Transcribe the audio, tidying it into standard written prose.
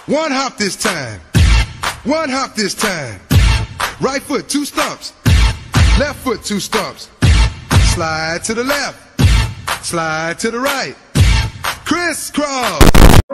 One hop this time. One hop this time. Right foot, 2 stumps. Left foot, 2 stumps. Slide to the left. Slide to the right. Crisscross.